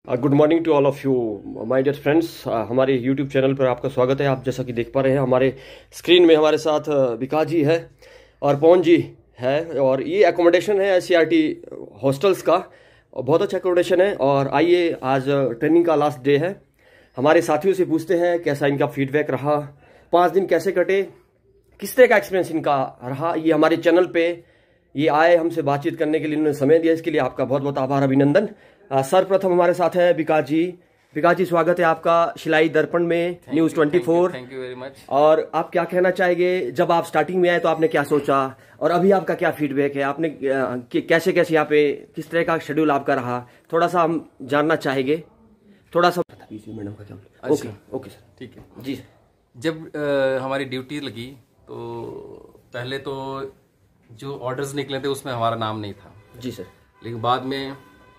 Good morning to all of you my dear friends. हमारे YouTube channel पर आपका स्वागत है। आप जैसा कि देख पा रहे हैं हमारे स्क्रीन में हमारे साथ विकास जी है और पवन जी है। और ये एकोमोडेशन है SCRT हॉस्टल्स का और बहुत अच्छा एकोमोडेशन है। और आइए, आज ट्रेनिंग का लास्ट डे है। हमारे साथियों से पूछते हैं कैसा इनका फीडबैक रहा, 5 दिन कैसे कटे, किस तरह का एक्सपीरियंस इनका रहा। ये हमारे चैनल पे ये आए हमसे बातचीत करने के लिए, इन्होंने समय दिया, इसके लिए आपका बहुत बहुत आभार, अभिनंदन। सर्वप्रथम हमारे साथ है विकास जी। विकास जी, स्वागत है आपका शिलाई दर्पण में, news 24। Thank you very much. और आप क्या कहना चाहेंगे, जब आप स्टार्टिंग में आए तो आपने क्या सोचा और अभी आपका क्या फीडबैक है? आपने कैसे कैसे यहाँ पे किस तरह का शेड्यूल आपका रहा, थोड़ा सा हम जानना चाहेंगे। थोड़ा सा मैडम का क्या? ओके ओके सर, ठीक है जी। जब हमारी ड्यूटी लगी तो पहले तो जो ऑर्डर्स निकले थे उसमें हमारा नाम नहीं था जी सर, लेकिन बाद में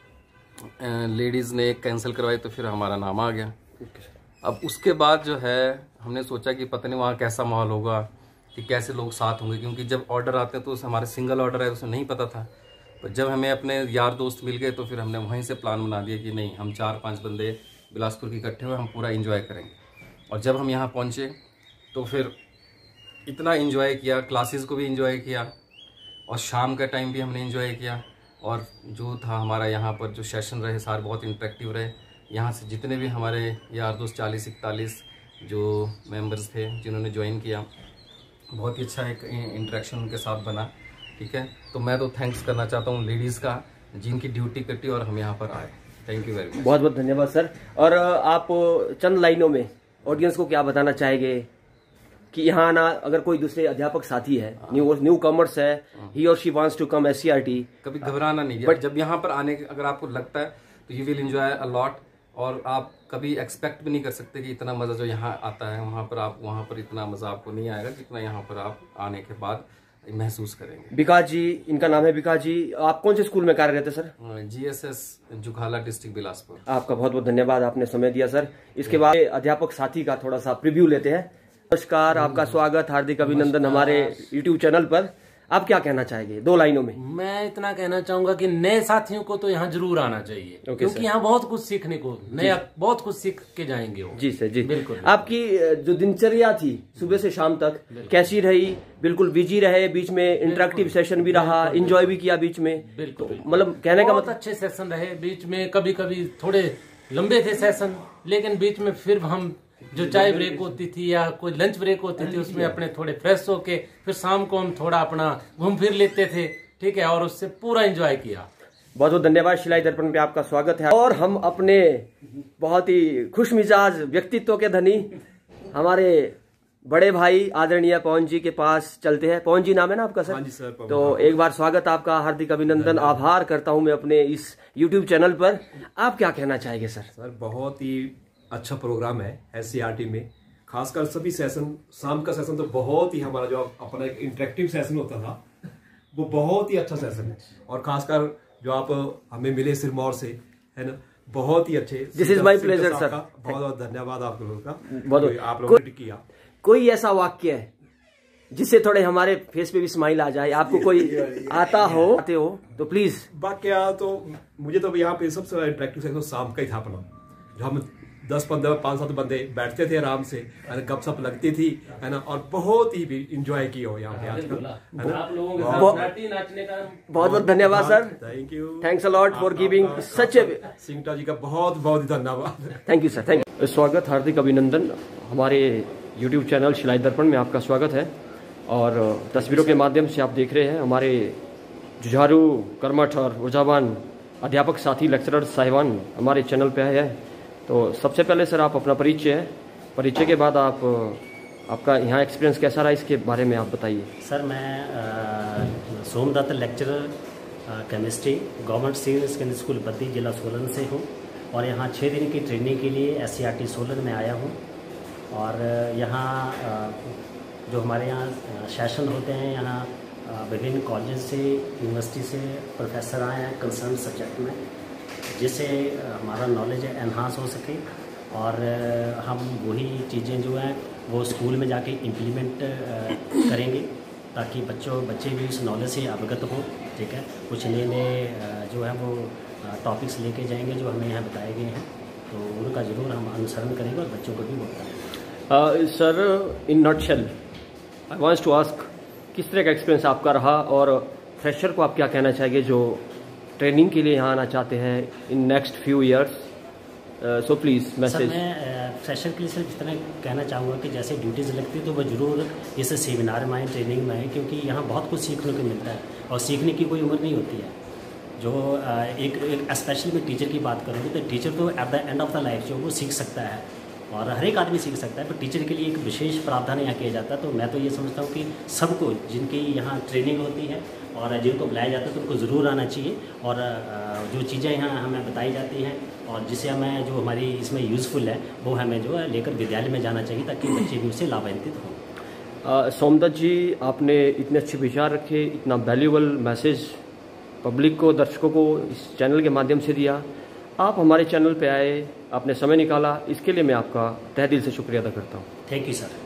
लेडीज ने कैंसिल करवाई तो फिर हमारा नाम आ गया। अब उसके बाद जो है हमने सोचा कि पता नहीं वहाँ कैसा माहौल होगा, कि कैसे लोग साथ होंगे, क्योंकि जब ऑर्डर आते हैं तो हमारे सिंगल ऑर्डर है, उसे नहीं पता था। पर जब हमें अपने यार दोस्त मिल गए तो फिर हमने वहीं से प्लान बना दिया कि नहीं, हम 4-5 बंदे बिलासपुर के इकट्ठे हुए, हम पूरा इंजॉय करेंगे। और जब हम यहाँ पहुँचे तो फिर इतना इंजॉय किया, क्लासेस को भी इंजॉय किया और शाम का टाइम भी हमने इंजॉय किया। और जो था हमारा यहाँ पर जो सेशन रहे सारे बहुत इंटरेक्टिव रहे। यहाँ से जितने भी हमारे यार दोस्त 40-41 जो मेंबर्स थे जिन्होंने ज्वाइन किया, बहुत ही अच्छा एक इंटरेक्शन उनके साथ बना। ठीक है, तो मैं तो थैंक्स करना चाहता हूँ लेडीज़ का, जिनकी ड्यूटी कटी और हम यहाँ पर आए। Thank you very much. बहुत बहुत धन्यवाद सर। और आप चंद लाइनों में ऑडियंस को क्या बताना चाहेंगे कि यहाँ आना, अगर कोई दूसरे अध्यापक साथी है, न्यू कॉमर्स है, ही और she wants to come SCRT, कभी घबराना नहीं। बट जब यहाँ पर आने अगर आपको लगता है तो you will enjoy a lot. और आप कभी एक्सपेक्ट भी नहीं कर सकते कि इतना मज़ा जो यहाँ आता है वहाँ पर इतना मज़ा आपको नहीं आएगा जितना यहाँ पर आप आने के बाद महसूस करेंगे। विकास जी, इनका नाम है विकास जी। आप कौन से स्कूल में कार्यरत है sir? GSS Jukhala district Bilaspur. आपका बहुत बहुत धन्यवाद, आपने समय दिया सर। इसके बाद अध्यापक साथी का थोड़ा सा प्रीव्यू लेते हैं। नमस्कार, आपका स्वागत, हार्दिक अभिनंदन हमारे YouTube चैनल पर। आप क्या कहना चाहेंगे 2 लाइनों में? मैं इतना कहना चाहूंगा कि नए साथियों को तो यहाँ जरूर आना चाहिए, क्योंकि यहाँ बहुत कुछ सीखने को, नया बहुत कुछ सीख के जाएंगे वो। जी सर, जी बिल्कुल। आपकी जो दिनचर्या थी सुबह से शाम तक कैसी रही? बिल्कुल बिजी रहे, बीच में इंटरेक्टिव सेशन भी रहा, एंजॉय भी किया बीच में? बिल्कुल, मतलब कहने का बहुत अच्छे सेशन रहे। बीच में कभी कभी थोड़े लंबे थे सेशन, लेकिन बीच में फिर हम जो चाय ब्रेक होती थी या कोई लंच ब्रेक होती थी उसमें अपने थोड़े फ्रेश होके फिर शाम को हम थोड़ा अपना घूम फिर लेते थे। ठीक है, और उससे पूरा एंजॉय किया। बहुत बहुत धन्यवाद। शिलाई दर्पण पे आपका स्वागत है। और हम अपने बहुत ही खुश मिजाज व्यक्तित्व के धनी हमारे बड़े भाई आदरणीय पवन जी के पास चलते हैं। पवन जी नाम है ना आपका सर? हाँ जी सर। तो एक बार स्वागत आपका, हार्दिक अभिनंदन, आभार करता हूं मैं अपने इस YouTube चैनल पर। आप क्या कहना चाहेंगे सर? सर, बहुत ही अच्छा प्रोग्राम है SCRT में, खासकर सभी सेशन। शाम का सेशन तो बहुत ही, हमारा जो अपना एक इंटरेक्टिव सेशन होता था वो बहुत ही अच्छा सेशन है। और खासकर जो आप हमें मिले सिरमौर से, है ना, बहुत ही अच्छे। This is my pleasure sir. बहुत बहुत धन्यवाद आप लोगों का, आप लोगों ने किया। कोई ऐसा वाक्य है जिससे थोड़े हमारे फेस पे भी स्माइल आ जाए, आपको कोई आते हो तो प्लीज। वाक्य तो मुझे तो यहाँ पे सबसे इंटरेक्टिव सेशन शाम का ही था अपना, जो हम 10-15 5-7 बंदे बैठते थे आराम से, गपशप लगती थी, है ना, और बहुत ही इंजॉय किया हो यहाँ पे आजकल, है ना। बहुत बहुत धन्यवाद sir. Thank you, thanks a lot for giving such a. Singta ji का बहुत बहुत धन्यवाद। Thank you sir, thank you. स्वागत, हार्दिक अभिनंदन। हमारे YouTube चैनल शिलाई दर्पण में आपका स्वागत है। और तस्वीरों के माध्यम से आप देख रहे हैं हमारे जुझारू, कर्मठ और ऊर्जावान अध्यापक साथी, लेक्चरर साहिबान हमारे चैनल पे आए हैं। तो सबसे पहले सर आप अपना परिचय के बाद आपका यहाँ एक्सपीरियंस कैसा रहा, इसके बारे में आप बताइए। सर, मैं Somdutt lecturer chemistry government senior secondary school Baddi, जिला सोलन से हूँ। और यहाँ 6 दिन की ट्रेनिंग के लिए SCRT सोलन में आया हूँ। और यहाँ जो हमारे यहाँ सेशन होते हैं, यहाँ विभिन्न कॉलेज से, यूनिवर्सिटी से प्रोफेसर आए हैं कंसर्न सब्जेक्ट में, जिससे हमारा नॉलेज एनहांस हो सके और हम वही चीज़ें जो हैं वो स्कूल में जाके इम्प्लीमेंट करेंगे, ताकि बच्चे भी उस नॉलेज से अवगत हों। ठीक है, कुछ नए जो है वो टॉपिक्स लेके जाएंगे जो हमें यहाँ बताए गए हैं, तो उनका ज़रूर हम अनुसरण करेंगे और बच्चों को भी बताएंगे। Sir, in nutshell I wants to ask, किस तरह का एक्सपीरियंस आपका रहा और फ्रेशर को आप क्या कहना चाहेंगे जो ट्रेनिंग के लिए यहाँ आना चाहते हैं in next few years? So please message. Sir, मैं फ्रेशर के लिए सिर्फ इतना कहना चाहूँगा कि जैसे ड्यूटीज़ लगती है तो वह ज़रूर इस सेमिनार में आए, ट्रेनिंग में आए, क्योंकि यहाँ बहुत कुछ सीखने को मिलता है और सीखने की कोई उम्र नहीं होती है। जो एक स्पेशली मैं टीचर की बात करूँगी तो टीचर तो at the end of the life जो वो सीख सकता है और हर एक आदमी सीख सकता है, पर टीचर के लिए एक विशेष प्रावधान यहाँ किया जाता है। तो मैं तो ये समझता हूँ कि सबको जिनकी यहाँ ट्रेनिंग होती है और जिनको बुलाया जाता है तो उनको ज़रूर आना चाहिए और जो चीज़ें यहाँ हमें बताई जाती हैं और जिसे हमें जो हमारी इसमें यूज़फुल है वो हमें जो है लेकर विद्यालय में जाना चाहिए ताकि बच्चे भी उससे लाभान्वित हों। सोमदत्त जी, आपने इतने अच्छे विचार रखे, इतना वैल्यूबल मैसेज पब्लिक को, दर्शकों को इस चैनल के माध्यम से दिया। आप हमारे चैनल पे आए, आपने समय निकाला, इसके लिए मैं आपका तहे दिल से शुक्रिया अदा करता हूँ। Thank you sir.